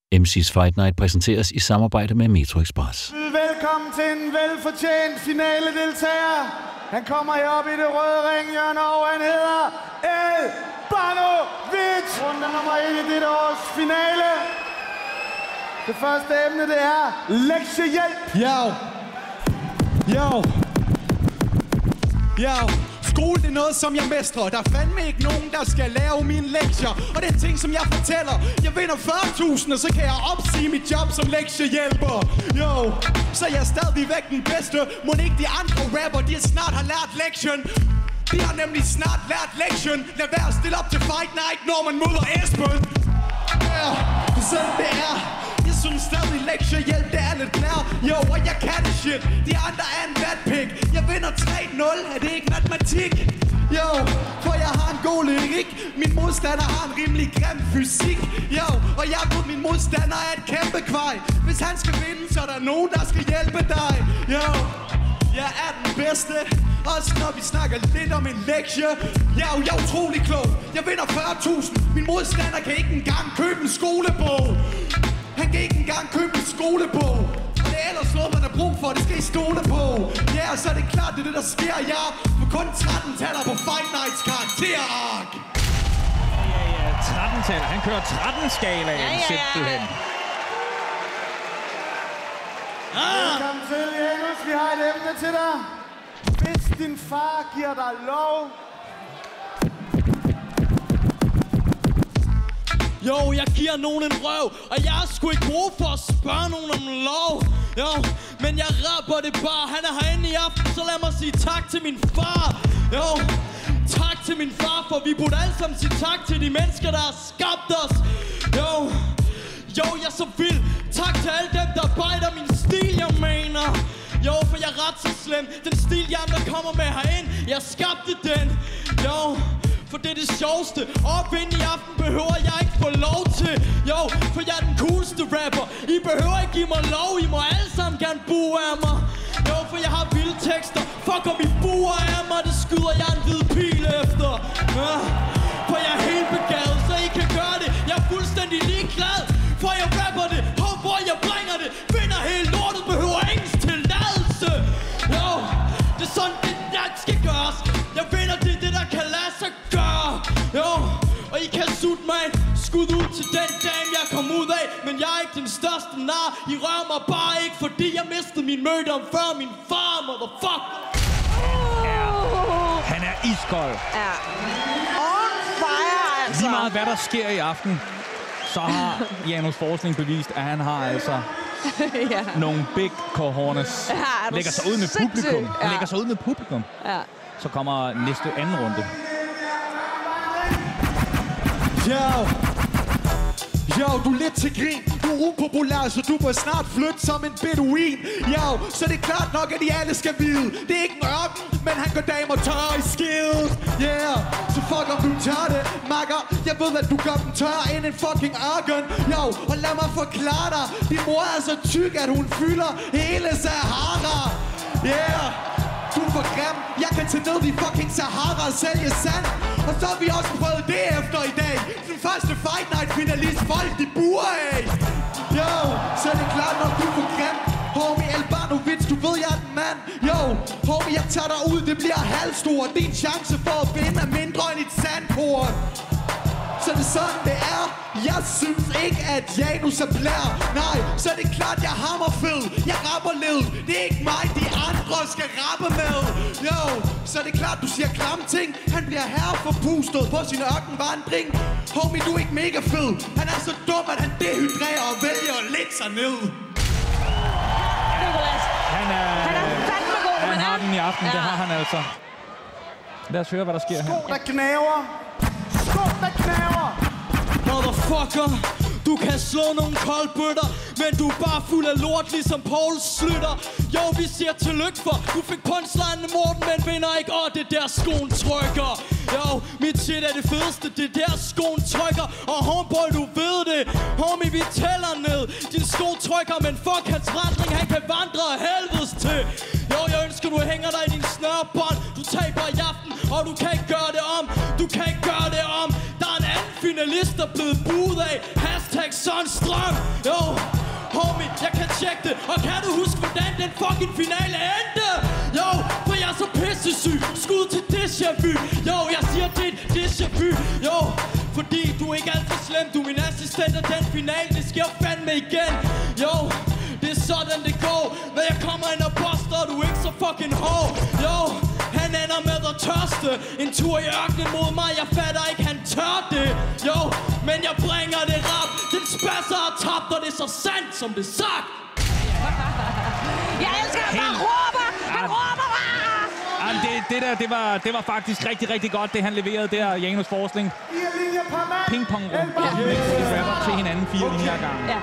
MC's Fight Night præsenteres i samarbejde med Metro Express. Velkommen til en velfortjent finale-deltager. Han kommer herop i det røde ringhjørne, og han hedder Elbanovic. Runde nummer 1 i dette års finale. Det første emne, det er lektiehjælp. Yo. Skole, det er noget, som jeg mestrer. Der er fandme ikke nogen, der skal lave mine lektier. Og det er ting, som jeg fortæller. Jeg vinder 40.000, og så kan jeg opsige mit job som lektiehjælper. Yo, så jeg er stadigvæk den bedste. Må ikke de andre rapper, de snart har lært lektion. De har nemlig snart lært lektion. Lad være at stille op til Fight Night, når man møder Esben. Ja, sådan det er. Jeg synes stadig lektiehjælp, det er lidt nær. Jo, og jeg kan det shit. De andre er en vatpik. Jeg vinder 3-0, er det ikke matematik? Jo, for jeg har en god lyrik. Min modstander har en rimelig grim fysik. Jo, og jeg ved, min modstander er et kæmpe kvej. Hvis han skal vinde, så er der nogen, der skal hjælpe dig. Jo, jeg er den bedste. Også når vi snakker lidt om en lektie. Jeg er utrolig klog. Jeg vinder 40.000. Min modstander kan ikke engang købe en skolebog. Han kan ikke engang købe en skolebog. Og det er ellers noget, man har brug for, det skal I stole på. Ja, så er det klart, det er det, der sker, ja. For kun 13-taller på Fight Nights karakterark. Ja, 13-taller. Han kører 13-skalaen, simpelthen. Velkommen til, Janus. Vi har et emne til dig. Hvis din far giver dig lov. Jo, jeg giver nogen en røv, og jeg er sgu ikke god for at spørge nogen om lov. Jo, men jeg rapper det bare. Han er herinde i aften, så lad mig sige tak til min far. Jo, tak til min far, for vi burde alle sammen sige tak til de mennesker, der har skabt os. Jo, jeg er så vild. Tak til alle dem, der arbejder min stil, jeg mener. Jo, for jeg er ret så slem. Den stil, jeg andre kommer med herind, jeg skabte den. Jo, for det er det sjoveste. Op ind i aften behøver jeg ikke få lov til. Jo, for jeg er den cooleste rapper. I behøver ikke give mig lov. I må alle sammen gerne bue af mig. Jo, for jeg har vilde tekster. Fuck om I buer af mig, det skyder jeg en hvid pil efter. For jeg er helt begavet, så I kan gøre det. Jeg er fuldstændig ligeglad. For jeg rapper det. Hov, hvor jeg bringer det. Vinder hele lortet, behøver ingens tilladelse. Jo, det er sådan det der skal gøres. Jeg vinder det der kan lade sig gøre. Jo, og I kan sutte mig en skud ud til den dame jeg kom ud af. Men jeg er ikke den største nar. I rører mig bare ikke, fordi jeg mistede min mødom før min far, motherfucker. Ja, han er iskold. Ja. On fire, altså. Lige meget hvad der sker i aften, så har Janus Forsling bevist, at han har altså nogle big cojones. Ja, lægger sig ud med publikum. Ja. Han lægger sig ud med publikum. Ja. Så kommer næste anden runde. Yo, du er lidt til grin. Du er upopulær, så du bør snart flytte som en beduin. Yo, så det er klart nok, at de alle skal vide. Det er ikke en ørken, men han går damer tør i skid. Yeah, så fuck om du tør det, makker. Jeg ved, at du gør dem tør end en fucking ørken. Yo, og lad mig forklare dig. Din mor er så tyk, at hun fylder hele Sahara. Yeah. Du er for grim. Jeg kan tage ned i fucking Sahara og sælge sand. Og så har vi også prøvet det efter i dag. Den første Fight Night finalist folk de buer af. Jo, så er det klart nok du er for grim. Homie Elbanovic, du ved jeg er den mand. Jo, homie jeg tager dig ud, det bliver halvstor. Din chance for at vinde er mindre end et sandkort. Så det er sådan det er. Jeg synes ikke at Janus er blær. Nej, så er det klart jeg hammer fed. Jeg rapper led. Det er ikke mig de andre skal rappe med. Jo, så er det klart du siger klamme ting. Han bliver herre forpustet på sin ørkenvandring. Homie du er ikke mega fed. Han er så dum at han dehydrerer og vælger at lægge sig ned. Han er fandme god. Han har den i aften, det har han altså. Lad os høre hvad der sker her. Sko, der knaver. Sko, der knaver. Motherfucker, du kan slå nogle koldbøtter, men du er bare fuld af lort, ligesom Poul Slytter. Jo, vi siger tillykke for, du fik punchline Morten, men vinder ikke, og det der skoen trykker. Jo, mit shit er det fedeste, det der skoen trykker. Og homeboy, du ved det, homie, vi tæller ned. Din sko trykker, men fuck hans vandring, han kan vandre helvedes til. Jo, jeg ønsker, du hænger dig i din snørbånd. Du taber i aften, og du kan ikke gøre det om. Du kan ikke gøre det om. Der er en anden finalist, der er blevet buet af. Hashtag Sundstrøm. Jo, homie, jeg kan tjekke det. Og kan du huske, hvordan den fucking finale endte? Jo, for jeg er så pissesyg. Skud til déjà-vu. Jo, jeg siger dit déjà-vu. Jo, fordi du er ikke alt for slem. Du er min assistent, og den finale, det sker fandme igen. Jo, det er sådan det går. Når jeg kommer ind og poster, og du er ikke så fucking hård. Jo, han ender med at tørste. En tur i ørkenen mod mig, jeg fatter ikke, han tør det. Jo, men jeg bringer det rap. Den spasser og tabt, og det er så sandt, som det sagt. Jeg elsker, at han råber! Han råber bare! Det var faktisk rigtig, rigtig godt, det han leverede der, Janus Forsling. Pingpong-rum. De rapper til hinanden 4 linjer ad gangen. Ja.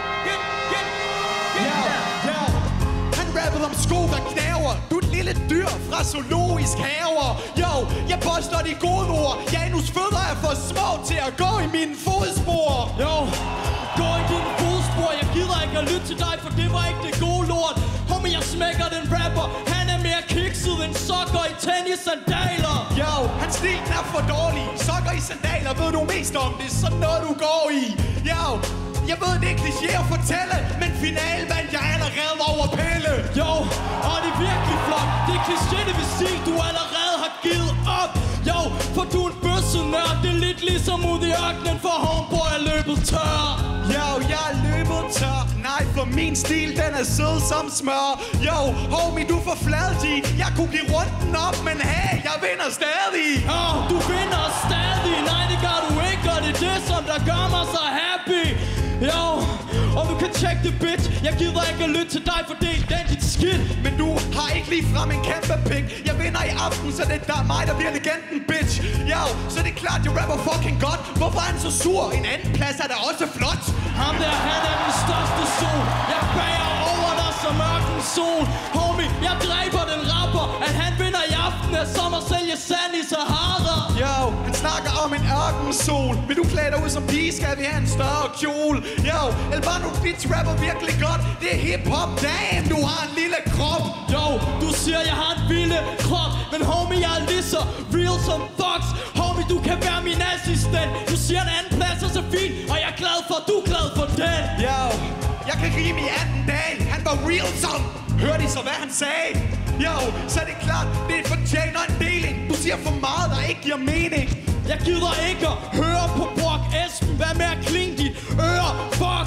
Han rappede om sko, der knaver. Du er et lille dyr fra zoologisk haver. Jo, jeg påstår de gode ord. Janus fødder er for små til at gå i mine fodspor. Jo, gå i dine fodspor. Jeg gider ikke at lytte til dig, for det var ikke det gode lort. Homie, jeg smækker den rapper. Han er mere kikset end sokker i tennissandaler. Jo, hans stil er for dårlig. Sokker i sandaler, ved du mest om det. Sådan noget du går i. Jo, jeg ved det er kliché at fortælle, men final vandt jeg allerede over Pelle. Jo, og det er virkelig flot. Det er kliché, det vil sige, du allerede har givet op. Jo, for du er en bøssenørd. Det er lidt ligesom ude i ørkenen, for homeboy er løbet tør. Jo, jeg er løbet tør. Nej, for min stil, den er sød som smør. Jo, homie, du er for fladig. Jeg kunne give runden op, men hey, jeg vinder stadig. Ja, du vinder stadig. Nej, det gør du ikke, og det er det, som der gør mig så happy. Jo, og du kan tjekke det, bitch. Jeg gider ikke at lytte til dig, for det er dit skidt. Men du har ikke lige frem en kæmpe pik. Jeg vinder i aften, så det er mig, der bliver legenden, bitch. Jo, så det er klart, jeg rapper fucking godt. Hvorfor er han så sur? En anden plads er da også flot. Ham der, han er den største sol. Jeg bager over dig som mørkens sol. Homie, jeg dræber den rapper. At han vinder i aften er som at sælge sand i Sahara. Jo, han snakker om en ørkensol. Vil du klæde dig ud som pige, skal vi have en større kjole. Jo, Albano Beats rapper virkelig godt. Det er hip-hop, damn, du har en lille krop. Jo, du siger, jeg har en vilde krop. Men homie, jeg er lige så real som Fox. Homie, du kan være min assistent. Du siger en anden plads er så fint, og jeg er glad for, du er glad for den. Jo, jeg kan rime i 18 dage. Han var real som. Hørte I så, hvad han sagde? Jo, så er det klart, det fortjener en deling. Du siger for meget, der ikke giver mening. Jeg gider ikke at høre på Brock Esben. Hvad med at klinge dit øre, Fox?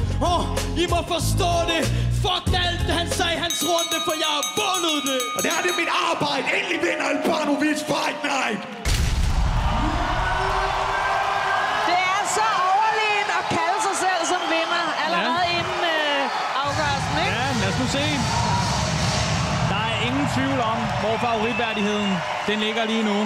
I må forstå det. Fuck alt, han sagde hans runde, for jeg har vundet det. Og det er det mit arbejde. Endelig vinder Albanovic Fight Night. Det er så overlegent at kalde sig selv som vinder allerede inden afgørelsen, ikke? Ja, lad os nu se. Der er ingen tvivl om, hvor favoritværdigheden den ligger lige nu.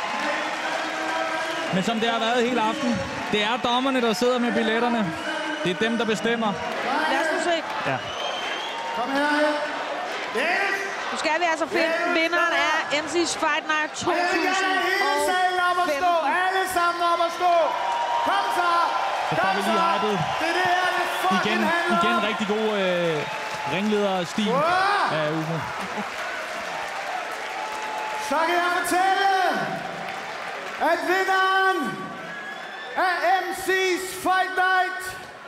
Men som det har været hele aften, det er dommerne, der sidder med billetterne. Det er dem, der bestemmer. Lad os nu se. Ja. Kom herhen. Nu skal vi altså finde vinderen af MC's Fight Night 2015. Hele salen op at stå. Alle sammen op at stå. Kom så. Så får vi lige hypet. Det er det her, det fucking handler om. Igen rigtig god ringlederstil af UFO. Så kan jeg fortælle, at vinderen af MC's Fight Night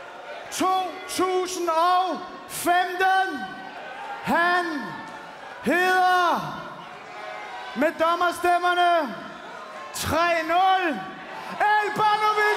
2015, han hedder med dommerstemmerne 3-0 Albanovic.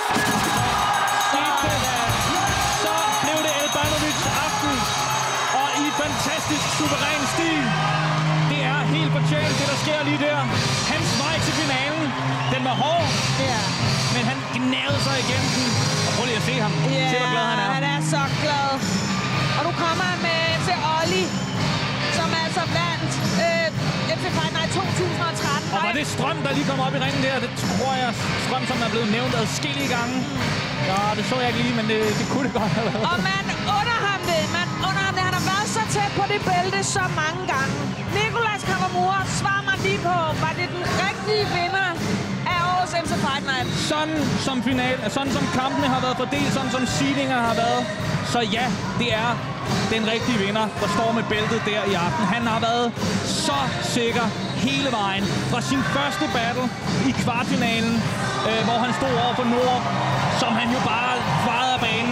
Så blev det Albanovic aften, og i fantastisk suveræn stil. Det er helt fortjent, det der sker lige der. Hans vej til finalen, den var hård, men han gnavede sig igennem den. Og prøv lige at se ham. Se, hvor glad han er. Han er så glad. Og nu kommer han med til Olli, som altså vandt MC Fight Night 2013. Og var det Strøm, der lige kom op i ringen der? Det tror jeg. Strøm, som er blevet nævnt adskillige gange. Ja, det så jeg ikke lige, men det kunne det godt have været. Og man under ham det. Han har været så tæt på det bælte så mange gange. Nicolas Kawamura, svar mig lige på, var det den rigtige vinder af årets MC Fight Night? Sådan som kampene har været fordelt, sådan som seedinger har været. Så ja, det er den rigtige vinder, der står med bæltet der i aften. Han har været så sikker hele vejen. Fra sin første battle i kvartfinalen, hvor han stod over for Nord, som han jo bare vejede af banen.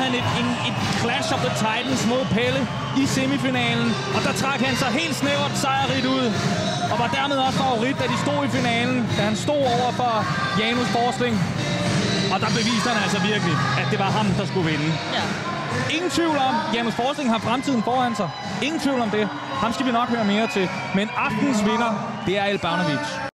han et Clash of the Titans mod Pelle i semifinalen. Og der trak han sig helt snævert sejrigt ud. Og var dermed også favorit, da de stod i finalen. Da han stod over for Janus Forsling. Og der beviste han altså virkelig, at det var ham, der skulle vinde. Ja. Ingen tvivl om, Janus Forsling har fremtiden foran sig. Ingen tvivl om det. Ham skal vi nok høre mere til. Men aftens vinder, det er Elbanovic.